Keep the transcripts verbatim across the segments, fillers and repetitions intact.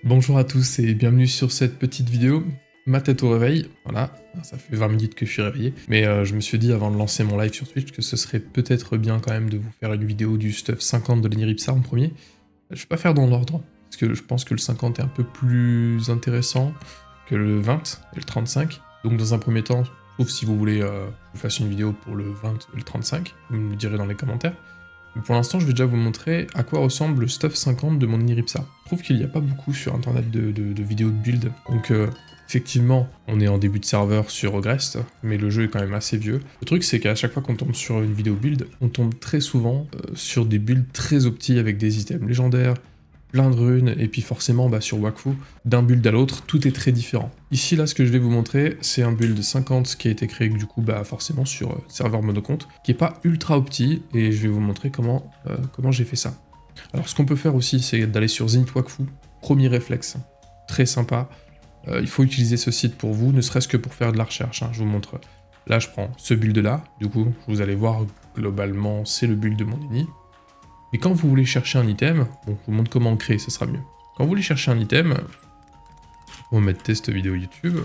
Bonjour à tous et bienvenue sur cette petite vidéo. Ma tête au réveil, voilà, ça fait vingt minutes que je suis réveillé, mais euh, je me suis dit avant de lancer mon live sur Twitch que ce serait peut-être bien quand même de vous faire une vidéo du stuff cinquante de l'Eniripsa en premier. Je vais pas faire dans l'ordre, parce que je pense que le cinquante est un peu plus intéressant que le vingt et le trente-cinq, donc dans un premier temps, sauf si vous voulez euh, que je vous fasse une vidéo pour le vingt et le trente-cinq, vous me le direz dans les commentaires. Mais pour l'instant, je vais déjà vous montrer à quoi ressemble le stuff cinquante de mon Eniripsa. Je trouve qu'il n'y a pas beaucoup sur internet de, de, de vidéos de build, donc euh, effectivement, on est en début de serveur sur Ogrest, mais le jeu est quand même assez vieux. Le truc, c'est qu'à chaque fois qu'on tombe sur une vidéo build, on tombe très souvent euh, sur des builds très optis avec des items légendaires, plein de runes, et puis forcément, bah, sur Wakfu, d'un build à l'autre, tout est très différent. Ici, là, ce que je vais vous montrer, c'est un build cinquante qui a été créé, du coup, bah, forcément, sur euh, serveur monocompte, qui est pas ultra opti, et je vais vous montrer comment, euh, comment j'ai fait ça. Alors, ce qu'on peut faire aussi, c'est d'aller sur Zenith Wakfu, premier réflexe, très sympa. Euh, il faut utiliser ce site pour vous, ne serait-ce que pour faire de la recherche, hein. Je vous montre. Là, je prends ce build-là, du coup, vous allez voir, globalement, c'est le build de mon eni. Et quand vous voulez chercher un item, bon, je vous montre comment le créer, ça sera mieux. Quand vous voulez chercher un item, on va mettre test vidéo YouTube.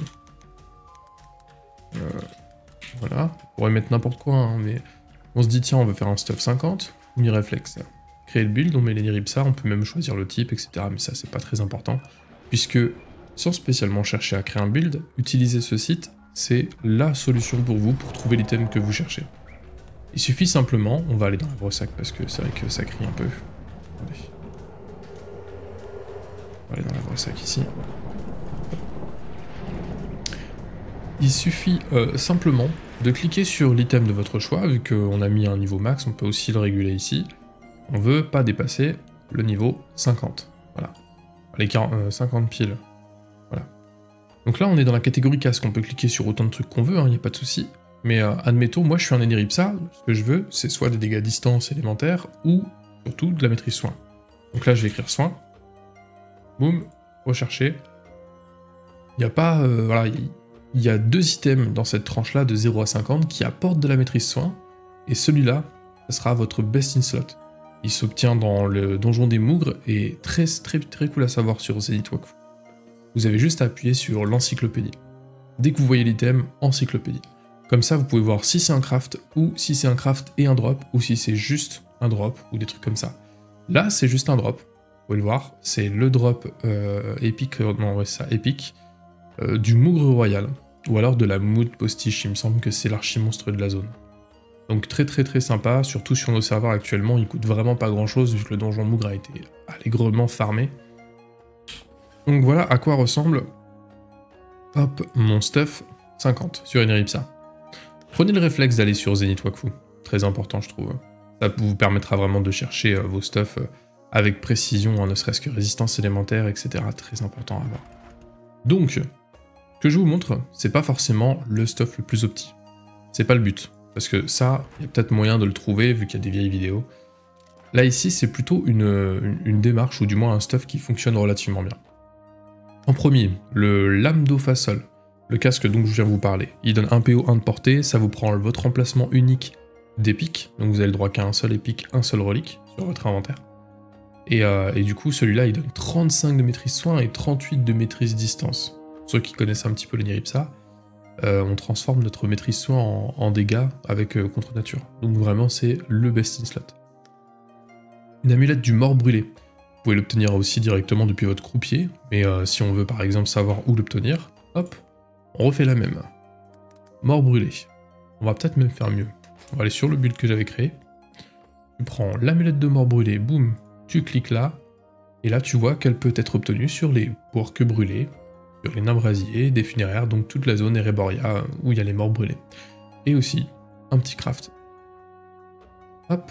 Euh, voilà, on pourrait mettre n'importe quoi, hein, mais on se dit tiens, on veut faire un stuff cinquante, mi réflexe. Créer le build, on met l'Eniripsa, on peut même choisir le type, et cetera. Mais ça, c'est pas très important, puisque sans spécialement chercher à créer un build, utiliser ce site, c'est la solution pour vous pour trouver l'item que vous cherchez. Il suffit simplement, on va aller dans la brossac parce que c'est vrai que ça crie un peu. Attendez. On va aller dans la brossac ici. Il suffit euh, simplement de cliquer sur l'item de votre choix, vu qu'on a mis un niveau max, on peut aussi le réguler ici. On veut pas dépasser le niveau cinquante. Voilà. Les quarante, euh, cinquante piles. Voilà. Donc là, on est dans la catégorie casque, on peut cliquer sur autant de trucs qu'on veut, il hein, n'y a pas de souci. Mais euh, admettons, moi je suis un Eniripsa, ce que je veux, c'est soit des dégâts à distance élémentaires, ou surtout de la maîtrise soin. Donc là je vais écrire soin. Boum, rechercher. Il n'y a pas... Euh, voilà, il y a deux items dans cette tranche-là de zéro à cinquante qui apportent de la maîtrise soin, et celui-là, ce sera votre best in slot. Il s'obtient dans le donjon des Mougres, et très très très cool à savoir sur Zenith Wakfu. Vous avez juste à appuyer sur l'encyclopédie. Dès que vous voyez l'item, encyclopédie. Comme ça, vous pouvez voir si c'est un craft, ou si c'est un craft et un drop, ou si c'est juste un drop, ou des trucs comme ça. Là, c'est juste un drop. Vous pouvez le voir, c'est le drop euh, épique, euh, non, ouais, ça, épique, euh, du Mougre Royal, ou alors de la Mood Postiche, il me semble que c'est l'archi-monstre de la zone. Donc très très très sympa, surtout sur nos serveurs actuellement, il coûte vraiment pas grand chose, vu que le donjon Mougre a été allègrement farmé. Donc voilà à quoi ressemble, hop, mon stuff cinquante sur Eniripsa. Prenez le réflexe d'aller sur Zenith Wakfu, très important je trouve. Ça vous permettra vraiment de chercher euh, vos stuffs euh, avec précision, hein, ne serait-ce que résistance élémentaire, et cetera. Très important à voir. Donc, ce que je vous montre, c'est pas forcément le stuff le plus opti. C'est pas le but, parce que ça, il y a peut-être moyen de le trouver vu qu'il y a des vieilles vidéos. Là ici, c'est plutôt une, une, une démarche, ou du moins un stuff qui fonctionne relativement bien. En premier, le Lame d'Ofasol. Le casque dont je viens vous parler, il donne un P O, un de portée, ça vous prend votre emplacement unique d'épique, donc vous avez le droit qu'à un seul épique, un seul relique sur votre inventaire. Et, euh, et du coup, celui-là, il donne trente-cinq de maîtrise soin et trente-huit de maîtrise distance. Pour ceux qui connaissent un petit peu l'Eniripsa, euh, on transforme notre maîtrise soin en, en dégâts avec euh, contre nature. Donc vraiment, c'est le best in slot. Une amulette du mort brûlé. Vous pouvez l'obtenir aussi directement depuis votre croupier, mais euh, si on veut par exemple savoir où l'obtenir, hop, on refait la même. Mort brûlé. On va peut-être même faire mieux. On va aller sur le build que j'avais créé. Tu prends l'amulette de mort brûlée, boum, tu cliques là, et là tu vois qu'elle peut être obtenue sur les porques brûlés, sur les nains brasiers, des funéraires, donc toute la zone Ereborya où il y a les morts brûlés. Et aussi, un petit craft. Hop.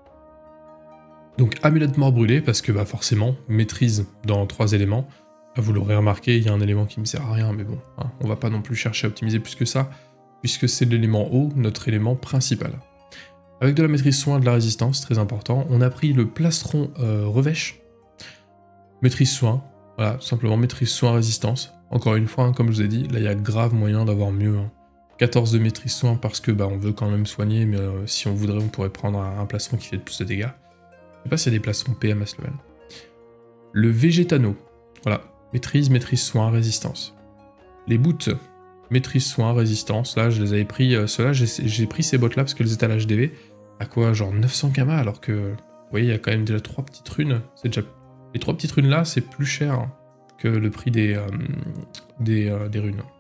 Donc amulette mort brûlée, parce que bah forcément, maîtrise dans trois éléments. Vous l'aurez remarqué, il y a un élément qui me sert à rien, mais bon, hein, on va pas non plus chercher à optimiser plus que ça, puisque c'est l'élément haut, notre élément principal. Avec de la maîtrise soin, de la résistance, très important, on a pris le plastron euh, revêche, maîtrise soin, voilà, simplement maîtrise soin, résistance. Encore une fois, hein, comme je vous ai dit, là il y a grave moyen d'avoir mieux. Hein. quatorze de maîtrise soin parce que bah on veut quand même soigner, mais euh, si on voudrait, on pourrait prendre un, un plastron qui fait plus de dégâts. Je sais pas s'il y a des plastrons P M à ce level. Le végétano. Voilà, maîtrise, maîtrise soin, résistance. Les boots, maîtrise soin, résistance, là je les avais pris, euh, ceux-là j'ai pris ces bottes là parce qu'elles étaient à l'H D V, à quoi genre neuf cents kamas alors que, vous voyez il y a quand même déjà trois petites runes, c'est déjà, les trois petites runes là c'est plus cher que le prix des, euh, des, euh, des runes.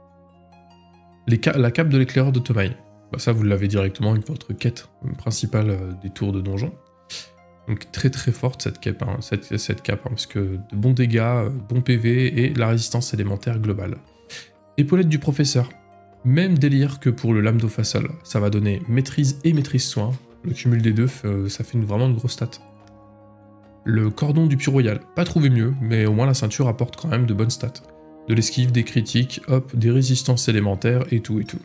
Les ca la cape de l'éclaireur de Tomaï, bah, ça vous l'avez directement avec votre quête principale euh, des tours de donjon. Donc très très forte cette cape, hein, cette, cette cape hein, parce que de bons dégâts, euh, bon P V et la résistance élémentaire globale. Épaulette du professeur, même délire que pour le lame d'Ophassol, ça va donner maîtrise et maîtrise soin, le cumul des deux, euh, ça fait une, vraiment une grosse stat. Le cordon du puits royal, pas trouvé mieux, mais au moins la ceinture apporte quand même de bonnes stats. De l'esquive, des critiques, hop, des résistances élémentaires et tout et tout.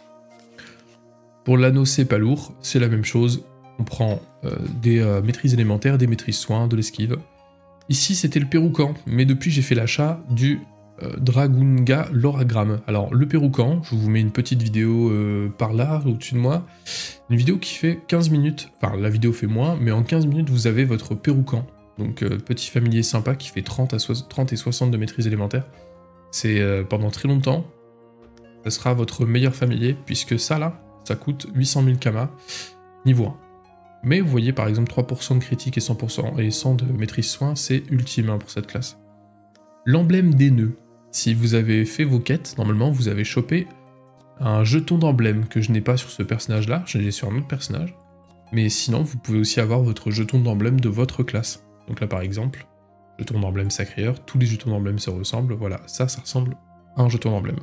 Pour l'anneau c'est pas lourd, c'est la même chose, on prend euh, des euh, maîtrises élémentaires, des maîtrises soins, de l'esquive. Ici c'était le Péroucan, mais depuis j'ai fait l'achat du euh, Dragunga Loragramme. Alors le Péroucan, je vous mets une petite vidéo euh, par là, au-dessus de moi, une vidéo qui fait quinze minutes, enfin la vidéo fait moins, mais en quinze minutes vous avez votre Péroucan. Donc euh, petit familier sympa qui fait trente et soixante de maîtrise élémentaire. C'est euh, pendant très longtemps, ça sera votre meilleur familier, puisque ça là, ça coûte huit cent mille kamas, niveau un. Mais vous voyez par exemple trois pour cent de critique et cent pour cent et cent de maîtrise soin, c'est ultime hein, pour cette classe. L'emblème des nœuds. Si vous avez fait vos quêtes, normalement vous avez chopé un jeton d'emblème que je n'ai pas sur ce personnage là, je l'ai sur un autre personnage. Mais sinon vous pouvez aussi avoir votre jeton d'emblème de votre classe. Donc là par exemple, jeton d'emblème sacré-heure, tous les jetons d'emblème se ressemblent, voilà, ça, ça ressemble à un jeton d'emblème.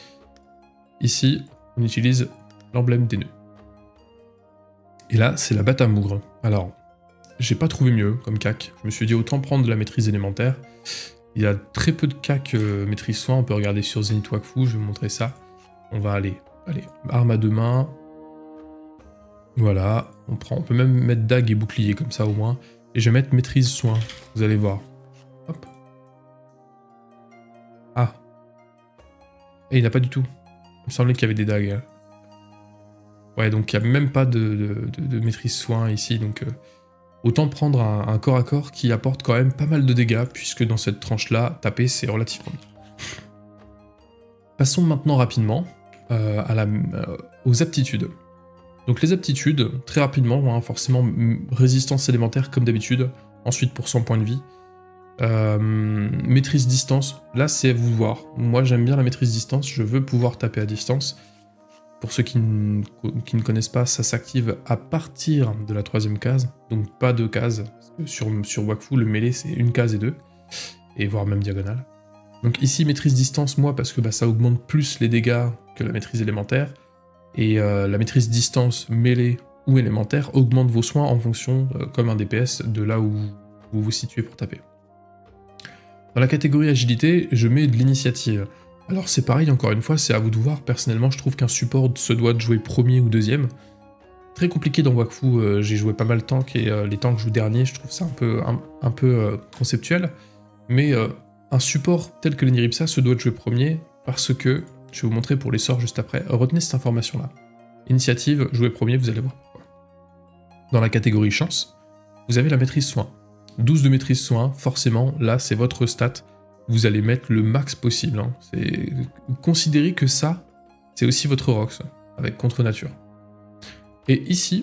Ici, on utilise l'emblème des nœuds. Et là, c'est la batte à mougre. Alors, j'ai pas trouvé mieux comme cac. Je me suis dit autant prendre de la maîtrise élémentaire. Il y a très peu de cac euh, maîtrise soin. On peut regarder sur Zenith Wakfu, je vais vous montrer ça. On va aller, allez, arme à deux mains. Voilà, on prend, on peut même mettre dague et bouclier comme ça au moins. Et je vais mettre maîtrise soin. Vous allez voir. Hop. Ah. Et il n'a pas du tout. Il me semblait qu'il y avait des dagues. Ouais, donc il n'y a même pas de, de, de, de maîtrise soin ici, donc euh, autant prendre un, un corps à corps qui apporte quand même pas mal de dégâts, puisque dans cette tranche-là, taper c'est relativement bien. Passons maintenant rapidement euh, à la, euh, aux aptitudes. Donc les aptitudes, très rapidement, hein, forcément résistance élémentaire comme d'habitude, ensuite pour cent points de vie. Euh, maîtrise distance, là c'est à vous de voir. Moi j'aime bien la maîtrise distance, je veux pouvoir taper à distance. Pour ceux qui ne, qui ne connaissent pas, ça s'active à partir de la troisième case, donc pas deux cases. Sur, sur Wakfu, le mêlée c'est une case et deux, et voire même diagonale. Donc ici, maîtrise distance, moi, parce que bah, ça augmente plus les dégâts que la maîtrise élémentaire, et euh, la maîtrise distance mêlée ou élémentaire augmente vos soins en fonction, euh, comme un D P S, de là où vous vous situez pour taper. Dans la catégorie agilité, je mets de l'initiative. Alors c'est pareil, encore une fois, c'est à vous de voir. Personnellement, je trouve qu'un support se doit de jouer premier ou deuxième. Très compliqué dans Wakfu, euh, j'ai joué pas mal tank, et euh, les tanks jouent dernier, je trouve ça un peu, un, un peu euh, conceptuel. Mais euh, un support tel que l'Eniripsa se doit de jouer premier, parce que, je vais vous montrer pour les sorts juste après, retenez cette information-là. Initiative, jouer premier, vous allez voir pourquoi. Dans la catégorie chance, vous avez la maîtrise soin. douze de maîtrise soin, forcément, là c'est votre stat. Vous allez mettre le max possible. Hein. Considérez que ça, c'est aussi votre Rox, avec contre nature. Et ici,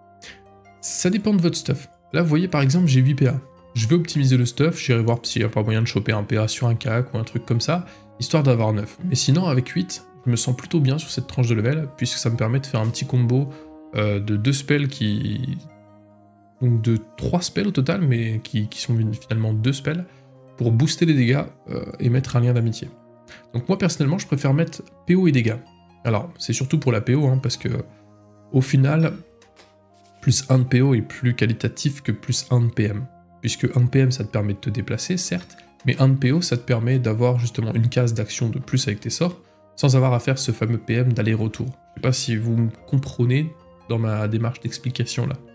ça dépend de votre stuff. Là, vous voyez, par exemple, j'ai huit P A. Je vais optimiser le stuff, j'irai voir s'il n'y a pas moyen de choper un P A sur un C A C ou un truc comme ça, histoire d'avoir neuf. Mais sinon, avec huit, je me sens plutôt bien sur cette tranche de level, puisque ça me permet de faire un petit combo euh, de deux spells qui... Donc de trois spells au total, mais qui, qui sont finalement deux spells, pour booster les dégâts euh, et mettre un lien d'amitié. Donc moi personnellement je préfère mettre P O et dégâts. Alors c'est surtout pour la P O, hein, parce que au final, plus un de P O est plus qualitatif que plus un de P M. Puisque un de P M ça te permet de te déplacer, certes, mais un de P O ça te permet d'avoir justement une case d'action de plus avec tes sorts, sans avoir à faire ce fameux P M d'aller-retour. Je sais pas si vous me comprenez dans ma démarche d'explication là.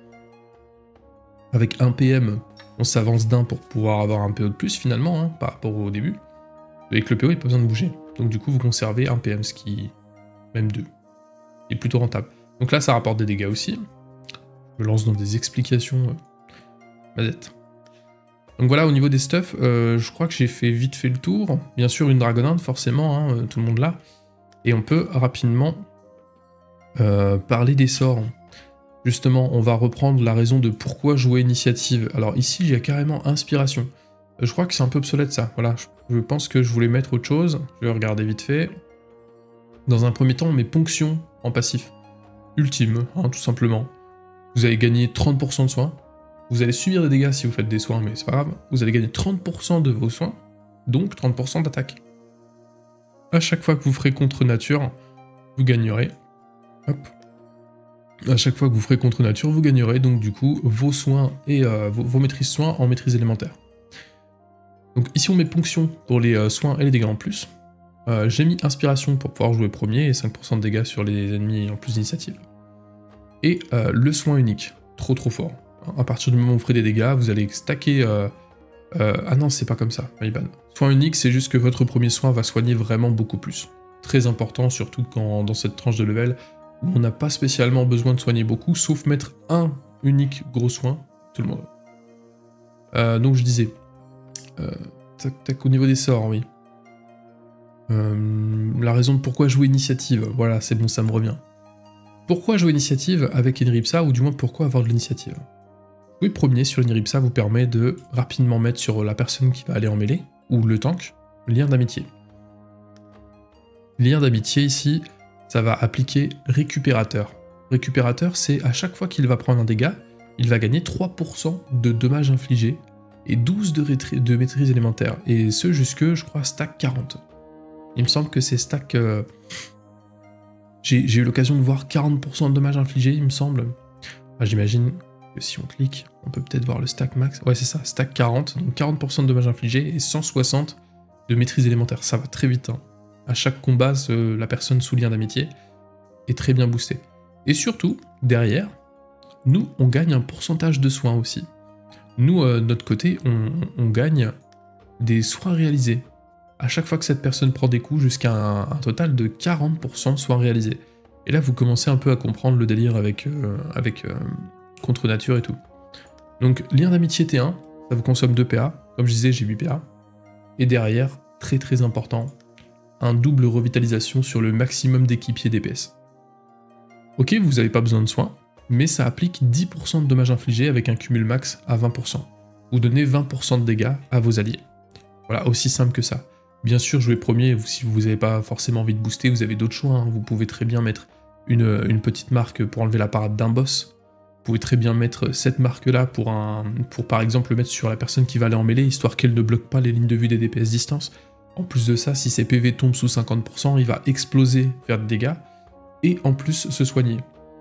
Avec un P M, on s'avance d'un pour pouvoir avoir un P O de plus finalement, hein, par rapport au début. Avec le P O, il n'y a pas besoin de bouger. Donc du coup, vous conservez un P M, ce qui... même deux. Il est plutôt rentable. Donc là, ça rapporte des dégâts aussi. Je me lance dans des explications... Euh... Mazette. Donc voilà, au niveau des stuffs, euh, je crois que j'ai fait vite fait le tour. Bien sûr, une Dragonheart, forcément, hein, tout le monde l'a. Et on peut rapidement euh, parler des sorts. Justement, on va reprendre la raison de pourquoi jouer initiative. Alors ici, j'ai carrément inspiration. Je crois que c'est un peu obsolète ça. Voilà, je pense que je voulais mettre autre chose. Je vais regarder vite fait. Dans un premier temps, mes ponctions en passif. Ultime, hein, tout simplement. Vous allez gagner trente pour cent de soins. Vous allez subir des dégâts si vous faites des soins, mais c'est pas grave. Vous allez gagner trente pour cent de vos soins, donc trente pour cent d'attaque. À chaque fois que vous ferez contre nature, vous gagnerez. Hop. À chaque fois que vous ferez contre nature, vous gagnerez donc du coup vos soins et euh, vos, vos maîtrises soins en maîtrise élémentaire. Donc ici on met ponction pour les euh, soins et les dégâts en plus. Euh, J'ai mis inspiration pour pouvoir jouer premier et cinq pour cent de dégâts sur les ennemis en plus d'initiative. Et euh, le soin unique, trop trop fort. À partir du moment où vous ferez des dégâts, vous allez stacker... Euh, euh, ah non, c'est pas comme ça, Myban. Soin unique, c'est juste que votre premier soin va soigner vraiment beaucoup plus. Très important, surtout quand dans cette tranche de level, où on n'a pas spécialement besoin de soigner beaucoup, sauf mettre un unique gros soin, tout le monde. Euh, donc je disais, euh, tac tac, au niveau des sorts, oui. Euh, la raison de pourquoi jouer initiative, voilà, c'est bon, ça me revient. Pourquoi jouer initiative avec Enripsa, ou du moins pourquoi avoir de l'initiative? Jouer premier sur Enripsa vous permet de rapidement mettre sur la personne qui va aller en mêlée, ou le tank, lien d'amitié. Lien d'amitié ici, ça va appliquer récupérateur. Récupérateur, c'est à chaque fois qu'il va prendre un dégât, il va gagner trois pour cent de dommages infligés et douze de, de maîtrise élémentaire, et ce jusque, je crois, stack quarante. Il me semble que c'est stack... Euh... J'ai eu l'occasion de voir quarante pour cent de dommages infligés, il me semble. Enfin, j'imagine que si on clique, on peut peut-être voir le stack max. Ouais, c'est ça, stack quarante, donc quarante pour cent de dommages infligés et cent soixante de maîtrise élémentaire. Ça va très vite, hein. À chaque combat, ce, la personne sous lien d'amitié est très bien boostée. Et surtout, derrière, nous, on gagne un pourcentage de soins aussi. Nous, euh, de notre côté, on, on gagne des soins réalisés. À chaque fois que cette personne prend des coups, jusqu'à un, un total de quarante pour cent de soins réalisés. Et là, vous commencez un peu à comprendre le délire avec, euh, avec euh, contre nature et tout. Donc, lien d'amitié T un, ça vous consomme deux P A. Comme je disais, j'ai huit P A. Et derrière, très très important, un double revitalisation sur le maximum d'équipiers D P S. Ok, vous n'avez pas besoin de soins, mais ça applique dix pour cent de dommages infligés avec un cumul max à vingt pour cent. Vous donnez vingt pour cent de dégâts à vos alliés. Voilà, aussi simple que ça. Bien sûr, jouer premier, si vous n'avez pas forcément envie de booster, vous avez d'autres choix, hein. Vous pouvez très bien mettre une, une petite marque pour enlever la parade d'un boss. Vous pouvez très bien mettre cette marque-là pour, un, pour par exemple le mettre sur la personne qui va aller en mêlée, histoire qu'elle ne bloque pas les lignes de vue des D P S distance. En plus de ça, si ses P V tombent sous cinquante pour cent, il va exploser, faire des dégâts, et en plus se soigner.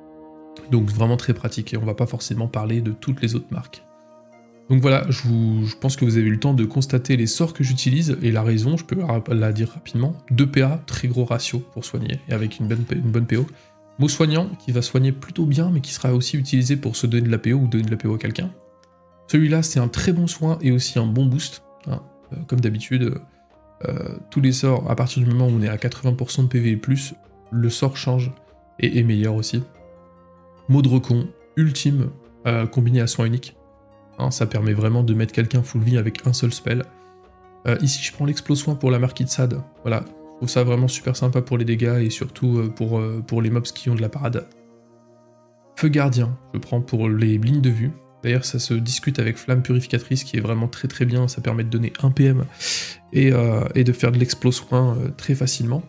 Donc vraiment très pratique, et on va pas forcément parler de toutes les autres marques. Donc voilà, je, vous, je pense que vous avez eu le temps de constater les sorts que j'utilise, et la raison, je peux la dire rapidement. deux P A, très gros ratio pour soigner, et avec une bonne, une bonne P O. Mot soignant, qui va soigner plutôt bien, mais qui sera aussi utilisé pour se donner de la P O ou donner de la P O à quelqu'un. Celui-là, c'est un très bon soin, et aussi un bon boost, hein. Euh, comme d'habitude, euh, tous les sorts, à partir du moment où on est à quatre-vingts pour cent de P V et plus, le sort change, et est meilleur aussi. Mot de recon, ultime, euh, combiné à soin unique. Hein, ça permet vraiment de mettre quelqu'un full vie avec un seul spell. Euh, ici, je prends l'explo-soin pour la marquise Sad. Voilà, je trouve ça vraiment super sympa pour les dégâts et surtout euh, pour, euh, pour les mobs qui ont de la parade. Feu gardien, je prends pour les lignes de vue. D'ailleurs, ça se discute avec Flamme Purificatrice qui est vraiment très très bien. Ça permet de donner un P M et, euh, et de faire de l'explo-soin euh, très facilement.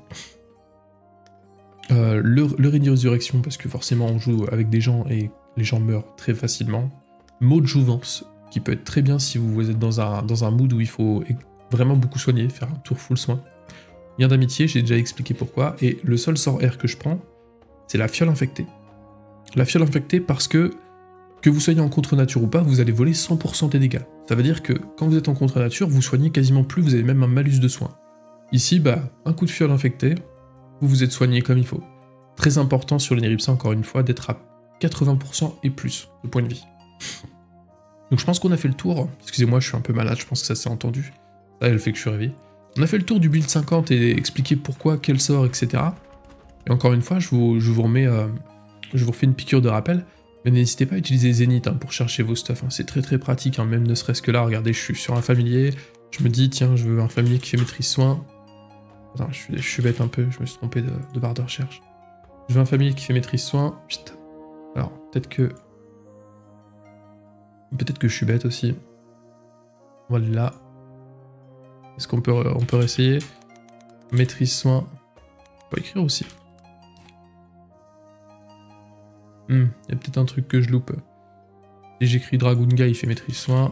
Euh, le, le Ring de Résurrection, parce que forcément on joue avec des gens et les gens meurent très facilement. Mot de jouvence, qui peut être très bien si vous êtes dans un, dans un mood où il faut vraiment beaucoup soigner, faire un tour full soin. Lien d'amitié, j'ai déjà expliqué pourquoi, et le seul sort R que je prends, c'est la fiole infectée. La fiole infectée parce que, que vous soyez en contre-nature ou pas, vous allez voler cent pour cent des dégâts. Ça veut dire que quand vous êtes en contre-nature, vous soignez quasiment plus, vous avez même un malus de soins. Ici, bah, un coup de fiole infectée, vous vous êtes soigné comme il faut. Très important sur l'Enripsa, encore une fois, d'être à quatre-vingts pour cent et plus de points de vie. Donc je pense qu'on a fait le tour. Excusez-moi, je suis un peu malade, je pense que ça s'est entendu. Ça, elle fait que je suis réveillé. On a fait le tour du build cinquante et expliqué pourquoi, quel sort, et cetera. Et encore une fois, je vous, je vous remets, euh, je vous refais une piqûre de rappel. Mais n'hésitez pas à utiliser Zénith hein, pour chercher vos stuff, hein. C'est très très pratique, hein, même ne serait-ce que là, regardez, je suis sur un familier, je me dis, tiens, je veux un familier qui fait maîtrise soin. Attends, je suis, je suis bête un peu, je me suis trompé de, de barre de recherche. Je veux un familier qui fait maîtrise soin. Putain. Alors, peut-être que... Peut-être que je suis bête aussi. Voilà. Est-ce qu'on peut, on peut réessayer? Maîtrise soin. On peut écrire aussi. Hmm, il y a peut-être un truc que je loupe. Si j'écris Dragunga, il fait maîtrise soin.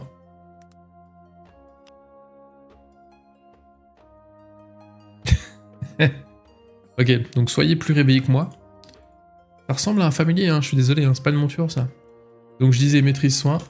Ok, donc soyez plus réveillés que moi. Ça ressemble à un familier, hein, je suis désolé, hein, c'est pas une monture ça. Donc je disais maîtrise soin.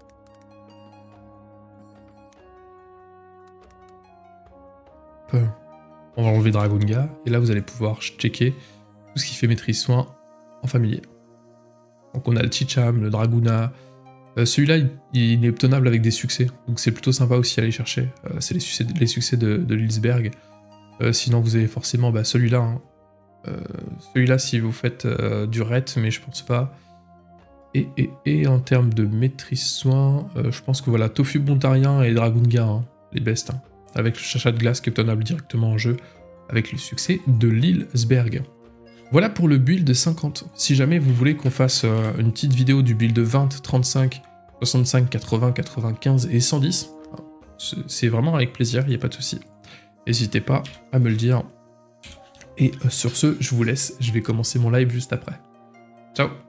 On va enlever Dragunga, et là vous allez pouvoir checker tout ce qui fait maîtrise soin en familier. Donc on a le Chicham, le Draguna. Euh, Celui-là, il, il est obtenable avec des succès, donc c'est plutôt sympa aussi à aller chercher. Euh, c'est les succès, les succès de, de Lilsberg. Euh, sinon vous avez forcément bah, celui-là. Hein. Euh, celui-là si vous faites euh, du ret, mais je pense pas. Et, et, et en termes de maîtrise soin, euh, je pense que voilà, Tofu Bontarien et Dragunga, hein, les bestes. Hein, avec le chacha de glace qui est obtenable directement en jeu, avec le succès de Lilsberg. Voilà pour le build cinquante. Si jamais vous voulez qu'on fasse euh, une petite vidéo du build vingt, trente-cinq, soixante-cinq, quatre-vingts, quatre-vingt-quinze et cent dix, c'est vraiment avec plaisir, il n'y a pas de souci. N'hésitez pas à me le dire. Et euh, sur ce, je vous laisse, je vais commencer mon live juste après. Ciao!